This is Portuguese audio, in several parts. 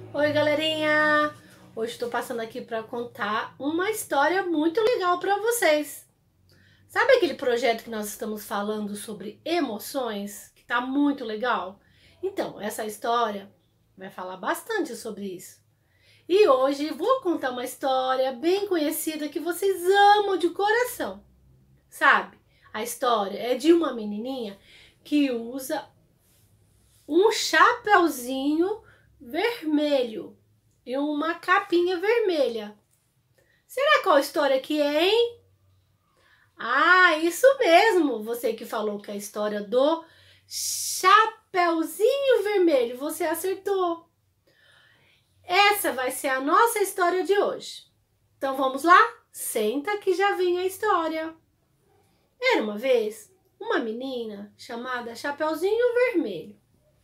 Oi, galerinha! Hoje estou passando aqui para contar uma história muito legal para vocês. Sabe aquele projeto que nós estamos falando sobre emoções, que tá muito legal? Então, essa história vai falar bastante sobre isso. E hoje vou contar uma história bem conhecida que vocês amam de coração. Sabe? A história é de uma menininha que usa um chapeuzinho vermelho e uma capinha vermelha. Será qual história que é, hein? Ah, isso mesmo! Você que falou que é a história do Chapeuzinho Vermelho, você acertou. Essa vai ser a nossa história de hoje. Então vamos lá? Senta que já vem a história. Era uma vez uma menina chamada Chapeuzinho Vermelho.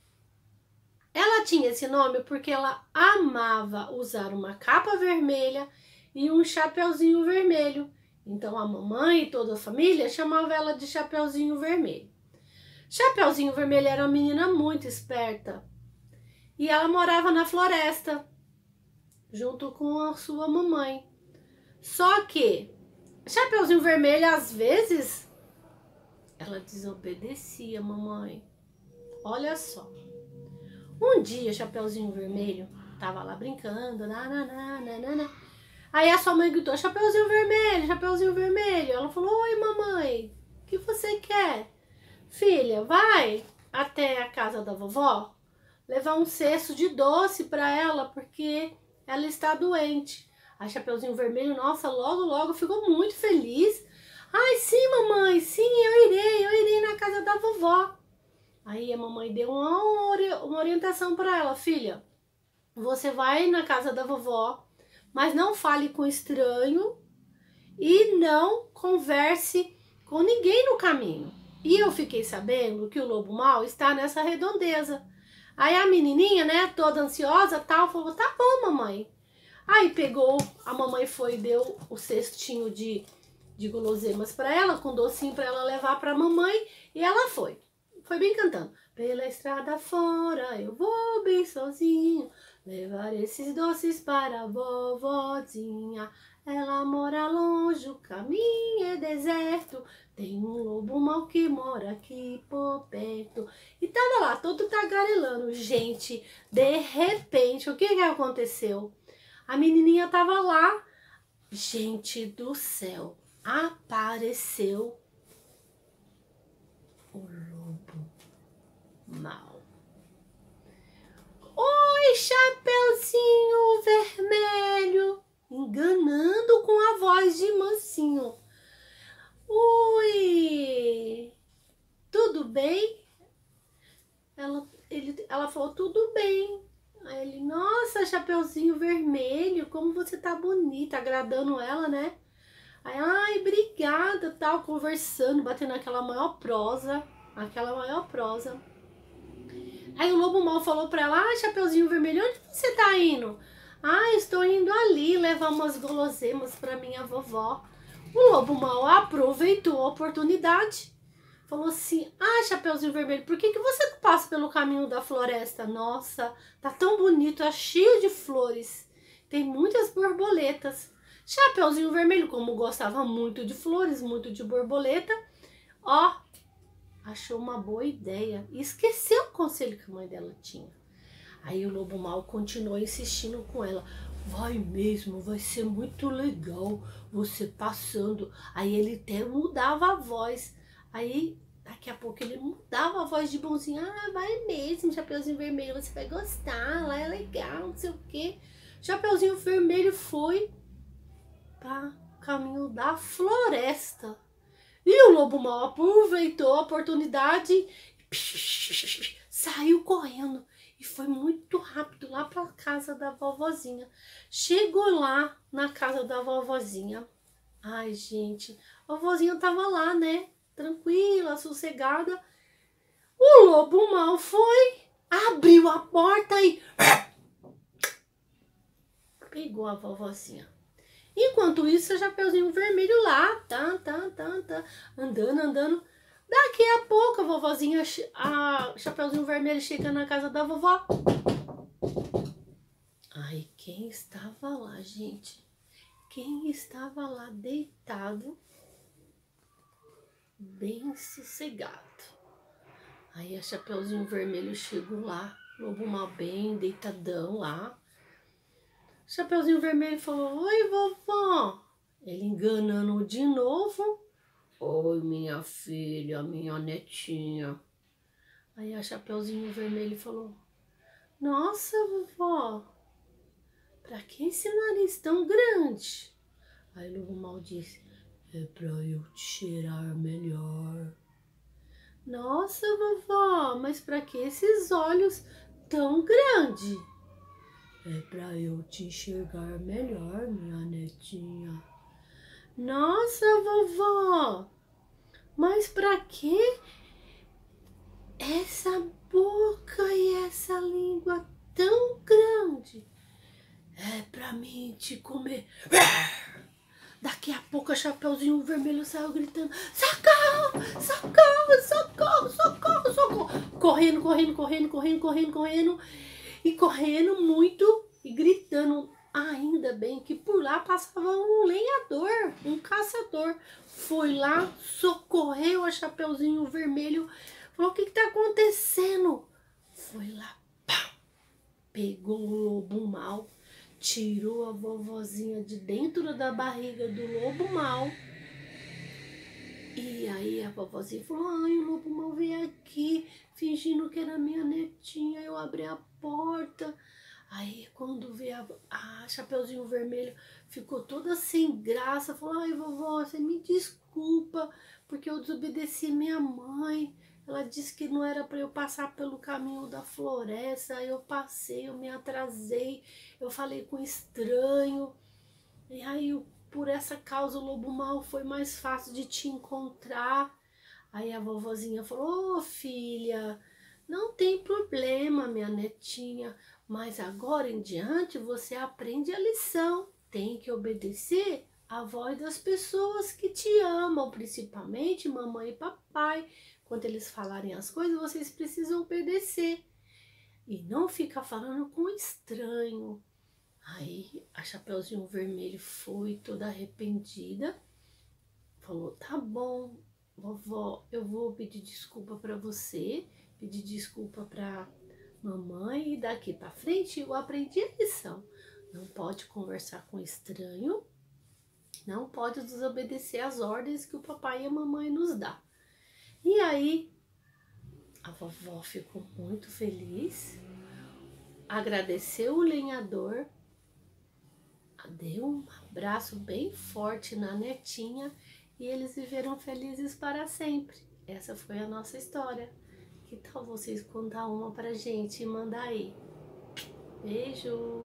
Ela tinha esse nome porque ela amava usar uma capa vermelha e um chapeuzinho vermelho. Então a mamãe e toda a família chamava ela de Chapeuzinho Vermelho. Chapeuzinho Vermelho era uma menina muito esperta e ela morava na floresta junto com a sua mamãe. Só que Chapeuzinho Vermelho às vezes ela desobedecia a mamãe. Olha só. Um dia, Chapeuzinho Vermelho tava lá brincando, nananana. Aí a sua mãe gritou, Chapeuzinho Vermelho, Chapeuzinho Vermelho. Ela falou, oi mamãe, o que você quer? Filha, vai até a casa da vovó levar um cesto de doce para ela, porque ela está doente. A Chapeuzinho Vermelho, nossa, logo ficou muito feliz. Ai, sim mamãe, sim, eu irei na casa da vovó. Aí a mamãe deu uma orientação para ela, filha, você vai na casa da vovó, mas não fale com estranho e não converse com ninguém no caminho. E eu fiquei sabendo que o lobo mau está nessa redondeza. Aí a menininha, né, toda ansiosa, tal, falou, tá bom, mamãe. Aí pegou, a mamãe foi e deu o cestinho de guloseimas para ela, com docinho para ela levar para a mamãe, e ela foi. Foi bem cantando. Pela estrada fora eu vou bem sozinho, levar esses doces para a vovozinha. Ela mora longe, o caminho é deserto, tem um lobo mau que mora aqui por perto. E tava lá, todo tagarelando. Gente, de repente, o que aconteceu? A menininha tava lá. Gente do céu, apareceu o lobo mau. Oi, Chapeuzinho Vermelho, enganando com a voz de mansinho. Oi, tudo bem? Ela falou, tudo bem. Aí ele, nossa, Chapeuzinho Vermelho, como você tá bonita, agradando ela, né? Aí, ai, obrigada, tal, conversando, batendo aquela maior prosa. Aí o lobo mau falou pra ela, ah, Chapeuzinho Vermelho, onde você tá indo? Ah, estou indo ali levar umas guloseimas pra minha vovó. O lobo mau aproveitou a oportunidade. Falou assim, ah, Chapeuzinho Vermelho, por que você não passa pelo caminho da floresta? Nossa, tá tão bonito, é cheio de flores, tem muitas borboletas. Chapeuzinho Vermelho, como gostava muito de flores, muito de borboleta, ó, achou uma boa ideia e esqueceu o conselho que a mãe dela tinha. Aí o lobo mau continuou insistindo com ela. Vai mesmo, vai ser muito legal você passando. Aí ele até mudava a voz. Aí daqui a pouco ele mudava a voz de bonzinho. Ah, vai mesmo, Chapeuzinho Vermelho, você vai gostar, lá é legal, não sei o quê. Chapeuzinho Vermelho foi para o caminho da floresta. E o lobo mau aproveitou a oportunidade, saiu correndo e foi muito rápido lá para a casa da vovozinha. Chegou lá na casa da vovozinha. Ai, gente, a vovozinha tava lá, né? Tranquila, sossegada. O lobo mau foi, abriu a porta e pegou a vovozinha. Enquanto isso, o Chapeuzinho Vermelho lá, andando. Daqui a pouco a vovozinha, a Chapeuzinho Vermelho chega na casa da vovó. Aí quem estava lá, gente? Quem estava lá deitado, bem sossegado? Aí a Chapeuzinho Vermelho chegou lá, Lobo Mal bem deitadão lá. Chapeuzinho Vermelho falou: oi, vovó. Ele enganando de novo. Oi, minha filha, minha netinha. Aí a Chapeuzinho Vermelho falou: nossa, vovó, pra que esse nariz tão grande? Aí o Lobo Mal disse: é pra eu te cheirar melhor. Nossa, vovó, mas pra que esses olhos tão grandes? É pra eu te enxergar melhor, minha netinha. Nossa, vovó, mas pra que essa boca e essa língua tão grande? É pra mim te comer. Daqui a pouco a Chapeuzinho Vermelho saiu gritando: socorro, socorro, socorro, socorro, socorro. Correndo, correndo, correndo, correndo, correndo, correndo. E correndo muito e gritando. Ainda bem que por lá passava um lenhador, um caçador. Foi lá, socorreu a Chapeuzinho Vermelho. Falou: o que tá acontecendo? Foi lá, pá, pegou o Lobo Mal, tirou a vovozinha de dentro da barriga do Lobo Mal. E aí a vovozinha falou: ai, o Lobo Mal veio aqui fingindo que era minha netinha. Eu abri a porta. Aí quando veio a Chapeuzinho Vermelho, ficou toda sem graça. Falou: ai, vovó, você me desculpa porque eu desobedeci minha mãe. Ela disse que não era para eu passar pelo caminho da floresta. Aí eu passei, eu me atrasei, eu falei com estranho. E aí, por essa causa, o Lobo Mal foi mais fácil de te encontrar. Aí a vovozinha falou: ô filha, não tem problema, minha netinha, mas agora em diante você aprende a lição. Tem que obedecer a voz das pessoas que te amam, principalmente mamãe e papai. Quando eles falarem as coisas, vocês precisam obedecer. E não ficar falando com estranho. Aí a Chapeuzinho Vermelho foi toda arrependida. Falou: tá bom, vovó, eu vou pedir desculpa para você, pedir desculpa para mamãe, e daqui para frente eu aprendi a lição. Não pode conversar com estranho, não pode desobedecer as ordens que o papai e a mamãe nos dá. E aí a vovó ficou muito feliz, agradeceu o lenhador, deu um abraço bem forte na netinha e eles viveram felizes para sempre. Essa foi a nossa história. Que tal vocês contar uma pra gente e mandar aí? Beijo!